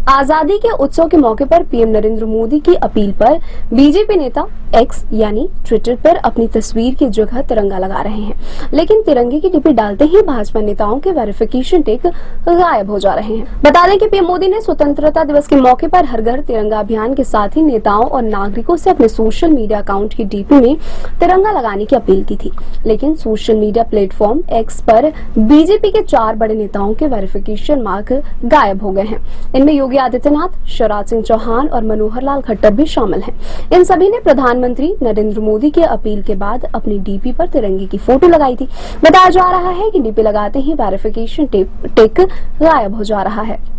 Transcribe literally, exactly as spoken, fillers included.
आजादी के उत्सव के मौके पर पीएम नरेंद्र मोदी की अपील पर बीजेपी नेता एक्स यानी ट्विटर पर अपनी तस्वीर की जगह तिरंगा लगा रहे हैं, लेकिन तिरंगे की टिप्पी डालते ही भाजपा नेताओं के वेरिफिकेशन टिक गायब हो जा रहे हैं। बता दें कि पीएम मोदी ने स्वतंत्रता दिवस के मौके पर हर घर तिरंगा अभियान के साथ ही नेताओं और नागरिकों से अपने सोशल मीडिया अकाउंट की डीपी में तिरंगा लगाने की अपील की थी, लेकिन सोशल मीडिया प्लेटफॉर्म एक्स पर बीजेपी के चार बड़े नेताओं के वेरिफिकेशन मार्क गायब हो गए हैं। इनमें योगी आदित्यनाथ, शिवराज सिंह चौहान और मनोहर लाल खट्टर भी शामिल हैं। इन सभी ने प्रधानमंत्री नरेंद्र मोदी की अपील के बाद अपनी डीपी पर तिरंगे की फोटो लगाई थी। बताया जा रहा है कि डीपी लगाते ही वेरिफिकेशन टिक गायब हो जा रहा है।